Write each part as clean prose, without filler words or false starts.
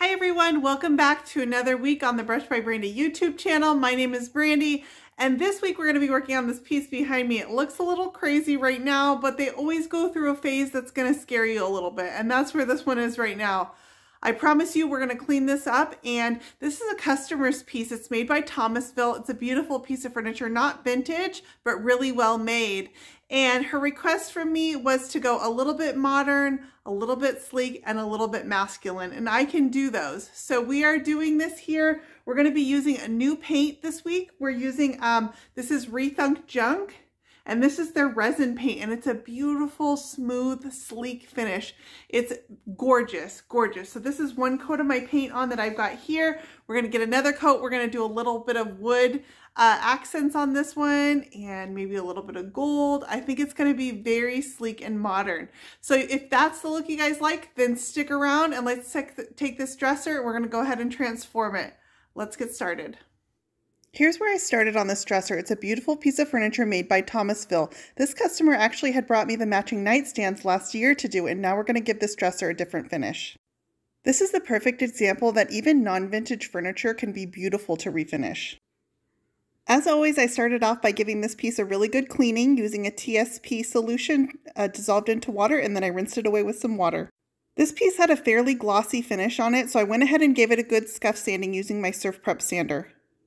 Hi everyone, welcome back to another week on the Brush by Brandy YouTube channel. My name is Brandy, and this week we're going to be working on this piece behind me. It looks a little crazy right now, but they always go through a phase that's going to scare you a little bit, and that's where this one is right now. I promise you we're going to clean this up, and this is a customer's piece. It's made by Thomasville. It's a beautiful piece of furniture, not vintage, but really well made. And her request from me was to go a little bit modern, a little bit sleek, and a little bit masculine, and I can do those. So we are doing this here. We're going to be using a new paint this week. We're using, this is Rethunk Junk, and this is their resin paint, and it's a beautiful, smooth, sleek finish. It's gorgeous, gorgeous. So this is one coat of my paint on that I've got here. We're going to get another coat. We're going to do a little bit of wood accents on this one and maybe a little bit of gold. I think it's going to be very sleek and modern. So if that's the look you guys like, then stick around and let's take this dresser and we're going to go ahead and transform it. Let's get started. Here's where I started on this dresser. It's a beautiful piece of furniture made by Thomasville. This customer actually had brought me the matching nightstands last year to do, and now we're going to give this dresser a different finish. This is the perfect example that even non-vintage furniture can be beautiful to refinish. As always, I started off by giving this piece a really good cleaning using a TSP solution dissolved into water, and then I rinsed it away with some water. This piece had a fairly glossy finish on it, so I went ahead and gave it a good scuff sanding using my Surf Prep sander.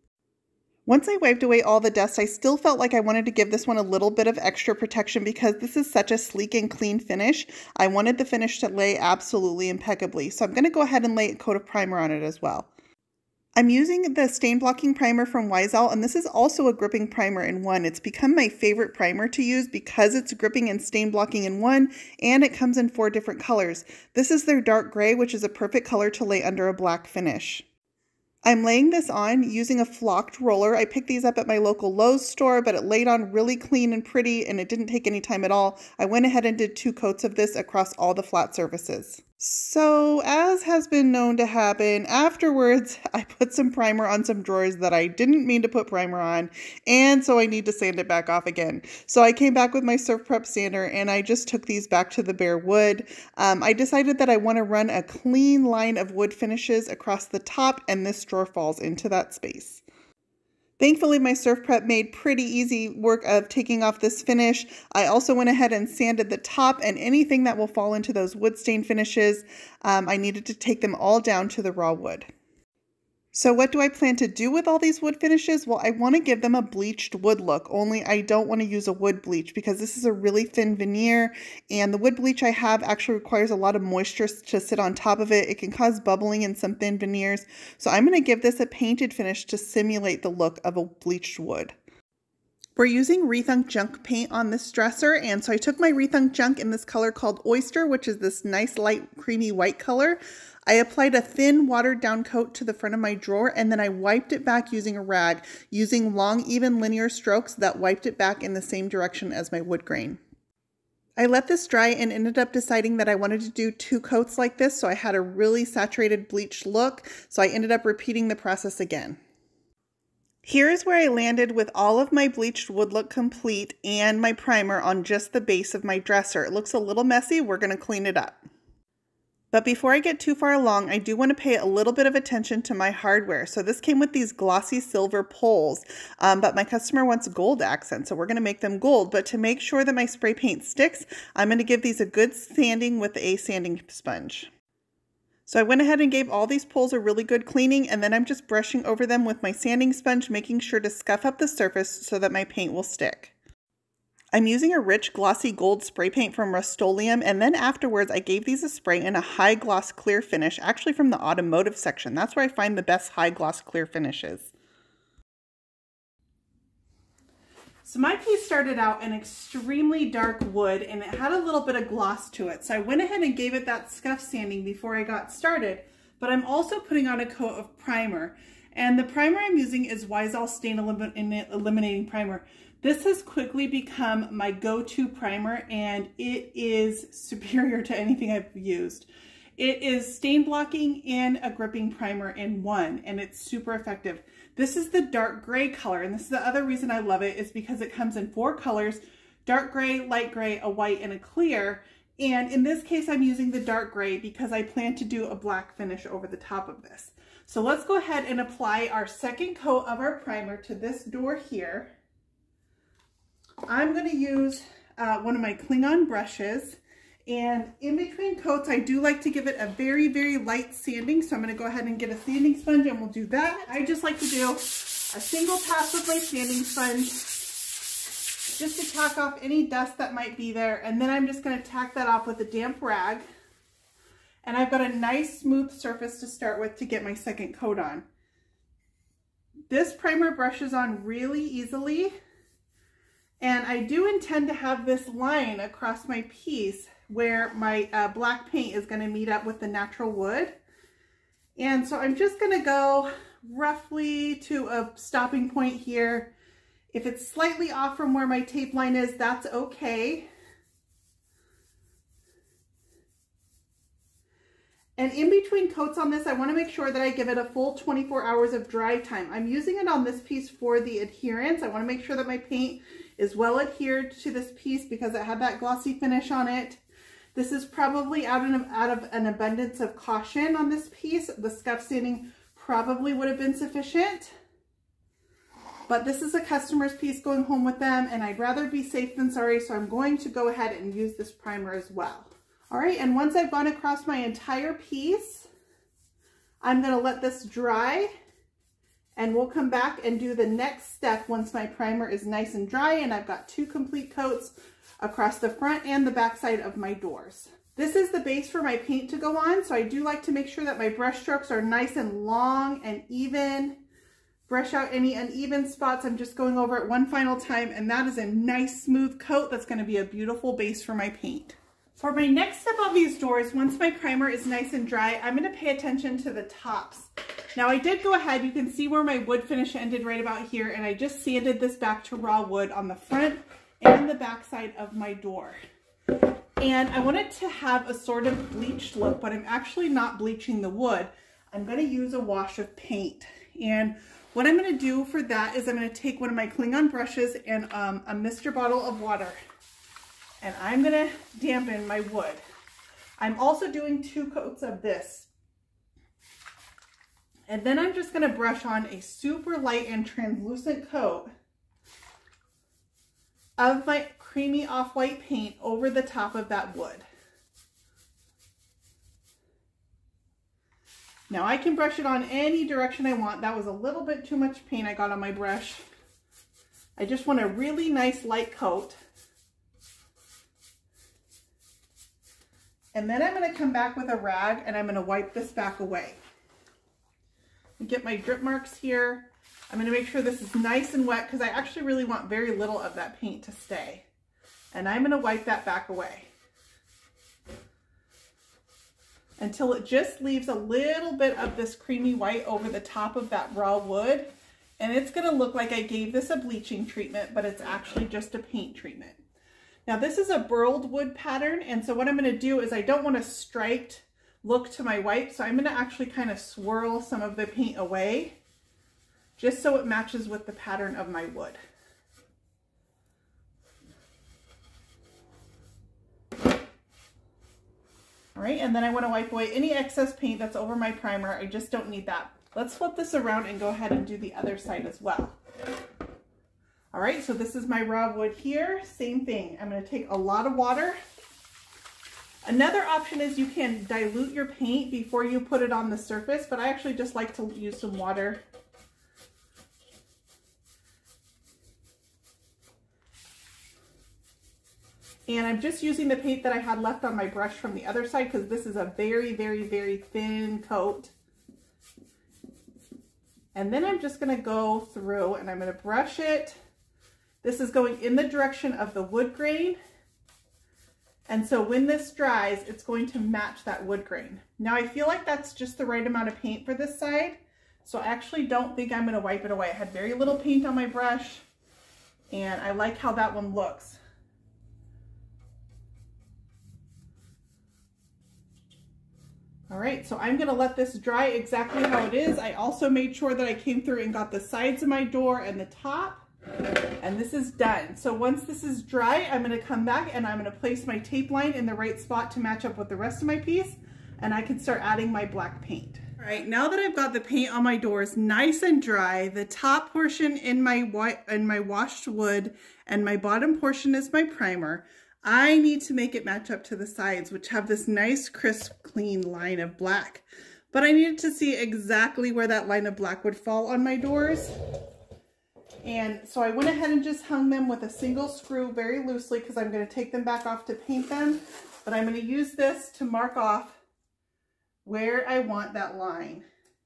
Once I wiped away all the dust, I still felt like I wanted to give this one a little bit of extra protection because this is such a sleek and clean finish. I wanted the finish to lay absolutely impeccably, so I'm going to go ahead and lay a coat of primer on it as well. I'm using the stain blocking primer from Weisel, and this is also a gripping primer in one. It's become my favorite primer to use because it's gripping and stain blocking in one, and it comes in 4 different colors. This is their dark gray, which is a perfect color to lay under a black finish. I'm laying this on using a flocked roller. I picked these up at my local Lowe's store, but it laid on really clean and pretty, and it didn't take any time at all. I went ahead and did 2 coats of this across all the flat surfaces. So, as has been known to happen, afterwards I put some primer on some drawers that I didn't mean to put primer on, and so I need to sand it back off again. So I came back with my Surf Prep sander and I just took these back to the bare wood. I decided that I want to run a clean line of wood finishes across the top, and this drawer falls into that space. Thankfully, my Surf Prep made pretty easy work of taking off this finish. I also went ahead and sanded the top and anything that will fall into those wood stain finishes. I needed to take them all down to the raw wood. So what do I plan to do with all these wood finishes? Well, I want to give them a bleached wood look, only I don't want to use a wood bleach because this is a really thin veneer, and the wood bleach I have actually requires a lot of moisture to sit on top of it. It can cause bubbling in some thin veneers, so I'm going to give this a painted finish to simulate the look of a bleached wood. We're using Rethunk Junk paint on this dresser, and so I took my Rethunk Junk in this color called Oyster, which is this nice light creamy white color. I applied a thin watered down coat to the front of my drawer, and then I wiped it back using a rag, using long even linear strokes that wiped it back in the same direction as my wood grain. I let this dry and ended up deciding that I wanted to do 2 coats like this, so I had a really saturated bleached look, so I ended up repeating the process again. Here's where I landed with all of my bleached wood look complete and my primer on just the base of my dresser. It looks a little messy. We're going to clean it up. But before I get too far along, I do want to pay a little bit of attention to my hardware. So this came with these glossy silver poles, but my customer wants gold accents, so we're going to make them gold. But to make sure that my spray paint sticks, I'm going to give these a good sanding with a sanding sponge. So I went ahead and gave all these poles a really good cleaning, and then I'm just brushing over them with my sanding sponge, making sure to scuff up the surface so that my paint will stick. I'm using a rich glossy gold spray paint from Rust-Oleum, and then afterwards I gave these a spray in a high gloss clear finish, actually from the automotive section. That's where I find the best high gloss clear finishes. So my piece started out an extremely dark wood, and it had a little bit of gloss to it. So I went ahead and gave it that scuff sanding before I got started, but I'm also putting on a coat of primer. And the primer I'm using is Weisel Stain Eliminating Primer. This has quickly become my go-to primer, and it is superior to anything I've used. It is stain blocking and a gripping primer in one, and it's super effective. This is the dark gray color, and this is the other reason I love it, is because it comes in 4 colors: dark gray, light gray, a white, and a clear. And in this case, I'm using the dark gray because I plan to do a black finish over the top of this. So let's go ahead and apply our second coat of our primer to this door here. I'm going to use one of my Klingon brushes, and in between coats I do like to give it a very, very light sanding, so I'm going to go ahead and get a sanding sponge and we'll do that. I just like to do a single pass with my sanding sponge just to tack off any dust that might be there, and then I'm just going to tack that off with a damp rag. And I've got a nice smooth surface to start with to get my second coat on. This primer brushes on really easily, and I do intend to have this line across my piece where my black paint is going to meet up with the natural wood. And so I'm just going to go roughly to a stopping point here. If it's slightly off from where my tape line is, that's okay. And in between coats on this, I want to make sure that I give it a full 24 hours of dry time. I'm using it on this piece for the adherence. I want to make sure that my paint is well adhered to this piece because it had that glossy finish on it. This is probably out of an abundance of caution on this piece. The scuff sanding probably would have been sufficient. But this is a customer's piece going home with them, and I'd rather be safe than sorry, so I'm going to go ahead and use this primer as well. All right, and once I've gone across my entire piece, I'm going to let this dry, and we'll come back and do the next step once my primer is nice and dry and I've got 2 complete coats across the front and the back side of my doors. This is the base for my paint to go on, so I do like to make sure that my brush strokes are nice and long and even. Brush out any uneven spots. I'm just going over it one final time, and that is a nice smooth coat that's going to be a beautiful base for my paint. For my next step of these doors, once my primer is nice and dry, I'm going to pay attention to the tops. Now I did go ahead, you can see where my wood finish ended right about here, and I just sanded this back to raw wood on the front and the back side of my door. And I wanted to have a sort of bleached look, but I'm actually not bleaching the wood. I'm going to use a wash of paint. And what I'm going to do for that is I'm going to take one of my Klingon brushes and a mister bottle of water. And I'm going to dampen my wood. I'm also doing 2 coats of this. And then I'm just going to brush on a super light and translucent coat of my creamy off-white paint over the top of that wood. Now I can brush it on any direction I want. That was a little bit too much paint I got on my brush. I just want a really nice light coat. And then I'm going to come back with a rag and I'm going to wipe this back away. Get my drip marks here. I'm going to make sure this is nice and wet because I actually really want very little of that paint to stay. And I'm going to wipe that back away until it just leaves a little bit of this creamy white over the top of that raw wood. And it's going to look like I gave this a bleaching treatment, but it's actually just a paint treatment. Now this is a burled wood pattern, and so what I'm going to do is I don't want a striped look to my white, so I'm going to actually kind of swirl some of the paint away just so it matches with the pattern of my wood. All right, and then I want to wipe away any excess paint that's over my primer. I just don't need that. Let's flip this around and go ahead and do the other side as well. All right, so this is my raw wood here. Same thing. I'm going to take a lot of water. Another option is you can dilute your paint before you put it on the surface, but I actually just like to use some water. And I'm just using the paint that I had left on my brush from the other side because this is a very, very, very thin coat. And then I'm just going to go through and I'm going to brush it. This is going in the direction of the wood grain. And so when this dries, it's going to match that wood grain. Now I feel like that's just the right amount of paint for this side. So I actually don't think I'm going to wipe it away. I had very little paint on my brush and I like how that one looks. All right, so I'm going to let this dry exactly how it is. I also made sure that I came through and got the sides of my door and the top. And this is done. So once this is dry, I'm gonna come back and I'm gonna place my tape line in the right spot to match up with the rest of my piece, and I can start adding my black paint. All right, now that I've got the paint on my doors nice and dry, the top portion in my washed wood and my bottom portion is my primer, I need to make it match up to the sides, which have this nice, crisp, clean line of black. But I needed to see exactly where that line of black would fall on my doors. And so I went ahead and just hung them with a single screw very loosely because I'm going to take them back off to paint them. But I'm going to use this to mark off where I want that line.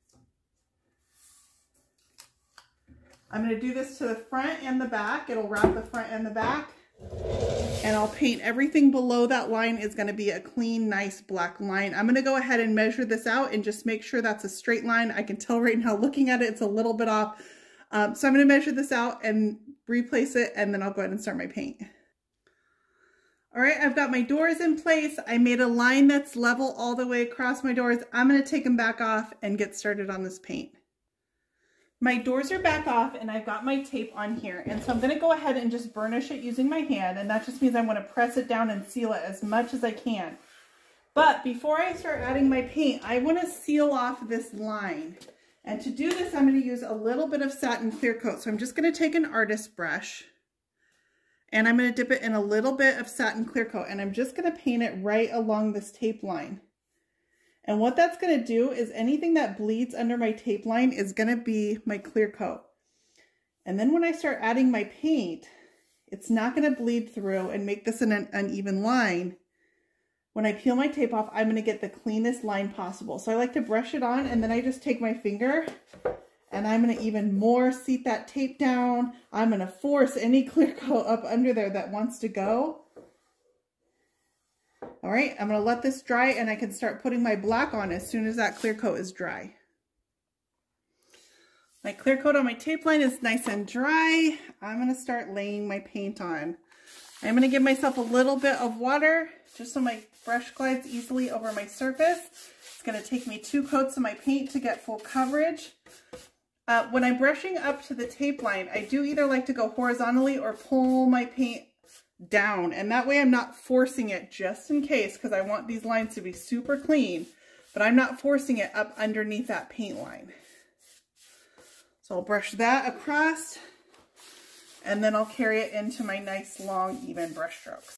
I'm going to do this to the front and the back. It'll wrap the front and the back. And I'll paint everything below that line is going to be a clean, nice black line. I'm going to go ahead and measure this out and just make sure that's a straight line. I can tell right now looking at it, it's a little bit off. So I'm going to measure this out and replace it, and then I'll go ahead and start my paint. All right, I've got my doors in place. I made a line that's level all the way across my doors. I'm going to take them back off and get started on this paint. My doors are back off and I've got my tape on here. And so I'm going to go ahead and just burnish it using my hand. And that just means I'm going to press it down and seal it as much as I can. But before I start adding my paint, I want to seal off this line. And to do this, I'm going to use a little bit of satin clear coat. So I'm just going to take an artist brush and I'm going to dip it in a little bit of satin clear coat. And I'm just going to paint it right along this tape line. And what that's going to do is anything that bleeds under my tape line is going to be my clear coat. And then when I start adding my paint, it's not going to bleed through and make this an uneven line. When I peel my tape off, I'm going to get the cleanest line possible. So I like to brush it on and then I just take my finger and I'm going to even more seat that tape down. I'm going to force any clear coat up under there that wants to go. All right, I'm going to let this dry and I can start putting my black on as soon as that clear coat is dry. My clear coat on my tape line is nice and dry. I'm going to start laying my paint on. I'm going to give myself a little bit of water just so my brush glides easily over my surface. It's going to take me 2 coats of my paint to get full coverage. When I'm brushing up to the tape line, I do either like to go horizontally or pull my paint down, and that way I'm not forcing it just in case, because I want these lines to be super clean, but I'm not forcing it up underneath that paint line. So I'll brush that across and then I'll carry it into my nice long even brush strokes.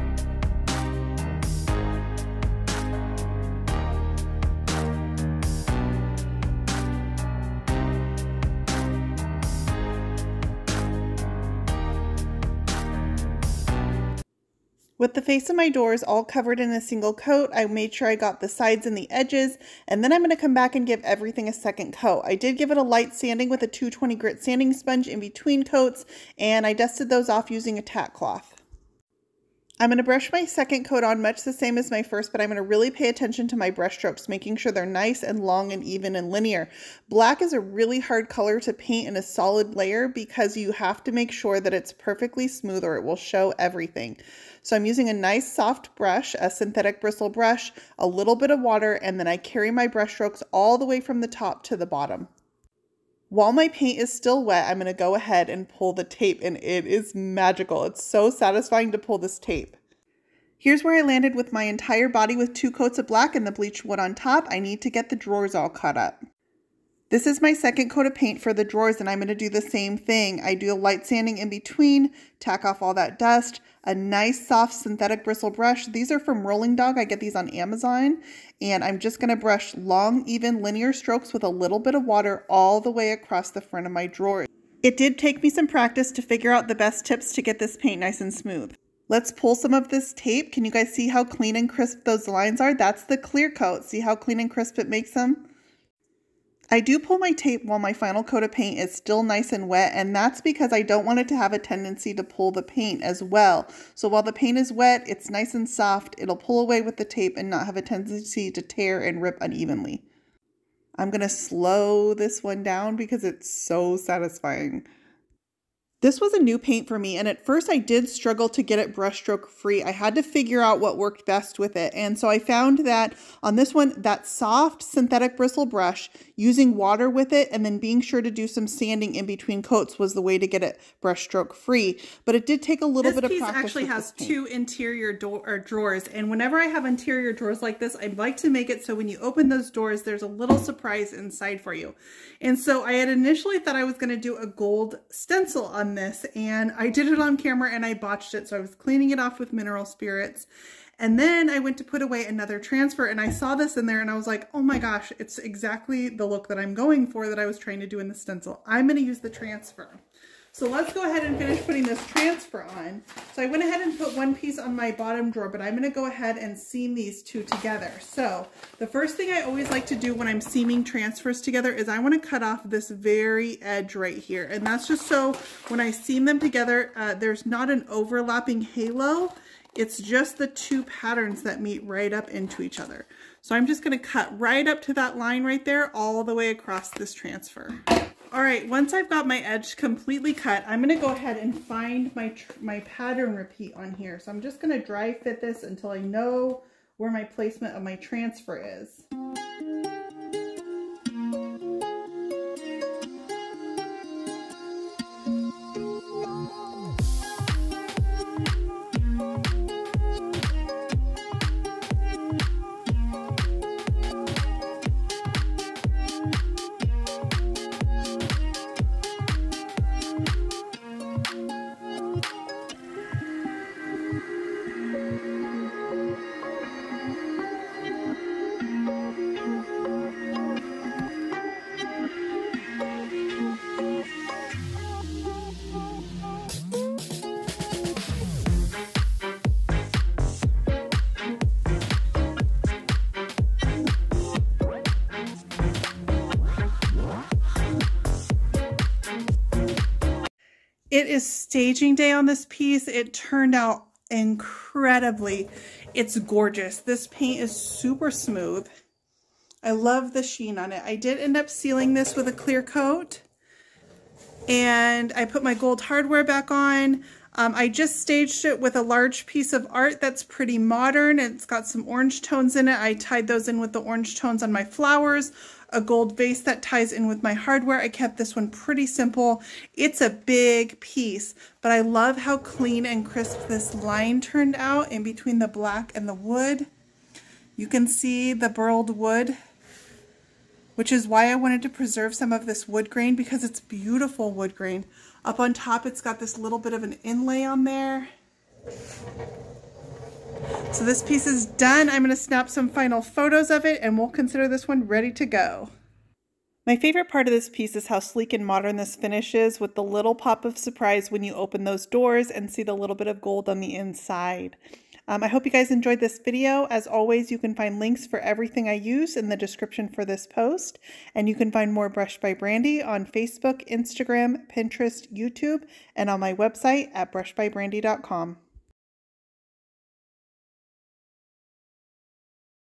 With the face of my doors all covered in a single coat, I made sure I got the sides and the edges, and then I'm going to come back and give everything a second coat. I did give it a light sanding with a 220 grit sanding sponge in between coats, and I dusted those off using a tack cloth. I'm going to brush my second coat on much the same as my first, but I'm going to really pay attention to my brush strokes, making sure they're nice and long and even and linear. Black is a really hard color to paint in a solid layer because you have to make sure that it's perfectly smooth or it will show everything. So I'm using a nice soft brush, a synthetic bristle brush, a little bit of water, and then I carry my brush strokes all the way from the top to the bottom. While my paint is still wet, I'm going to go ahead and pull the tape, and it is magical. It's so satisfying to pull this tape. Here's where I landed with my entire body with 2 coats of black and the bleached wood on top. I need to get the drawers all cut up. This is my second coat of paint for the drawers, and I'm going to do the same thing. I do a light sanding in between, tack off all that dust, a nice soft synthetic bristle brush. These are from Rolling Dog. I get these on Amazon, and I'm just going to brush long, even linear strokes with a little bit of water all the way across the front of my drawers. It did take me some practice to figure out the best tips to get this paint nice and smooth. Let's pull some of this tape. Can you guys see how clean and crisp those lines are? That's the clear coat. See how clean and crisp it makes them? I do pull my tape while my final coat of paint is still nice and wet, and that's because I don't want it to have a tendency to pull the paint as well. So while the paint is wet, it's nice and soft. It'll pull away with the tape and not have a tendency to tear and rip unevenly. I'm going to slow this one down because it's so satisfying. This was a new paint for me, and at first I did struggle to get it brushstroke free. I had to figure out what worked best with it, and so I found that on this one, that soft synthetic bristle brush, using water with it and then being sure to do some sanding in between coats was the way to get it brushstroke free. But it did take a little bit of practice. This piece actually has two interior drawers, and whenever I have interior drawers like this, I'd like to make it so when you open those doors, there's a little surprise inside for you. And so I had initially thought I was going to do a gold stencil on this, and I did it on camera and I botched it, so I was cleaning it off with mineral spirits. And then I went to put away another transfer and I saw this in there and I was like, oh my gosh, it's exactly the look that I'm going for, that I was trying to do in the stencil. I'm going to use the transfer. So let's go ahead and finish putting this transfer on. So I went ahead and put one piece on my bottom drawer, but I'm going to go ahead and seam these two together. So the first thing I always like to do when I'm seaming transfers together is I want to cut off this very edge right here. And that's just so when I seam them together, there's not an overlapping halo. It's just the two patterns that meet right up into each other. So I'm just going to cut right up to that line right there, all the way across this transfer. All right, once I've got my edge completely cut, I'm going to go ahead and find my pattern repeat on here. So I'm just going to dry fit this until I know where my placement of my transfer is. It is staging day on this piece. It turned out incredibly. It's gorgeous. This paint is super smooth. I love the sheen on it. I did end up sealing this with a clear coat, and I put my gold hardware back on. I just staged it with a large piece of art that's pretty modern. It's got some orange tones in it. I tied those in with the orange tones on my flowers. A gold vase that ties in with my hardware. I kept this one pretty simple. It's a big piece, but I love how clean and crisp this line turned out in between the black and the wood. You can see the burled wood, which is why I wanted to preserve some of this wood grain, because it's beautiful wood grain. Up on top, it's got this little bit of an inlay on there. So this piece is done. I'm going to snap some final photos of it and we'll consider this one ready to go. My favorite part of this piece is how sleek and modern this finish is, with the little pop of surprise when you open those doors and see the little bit of gold on the inside. I hope you guys enjoyed this video. As always, you can find links for everything I use in the description for this post, and you can find more Brushed by Brandy on Facebook, Instagram, Pinterest, YouTube, and on my website at brushedbybrandy.com.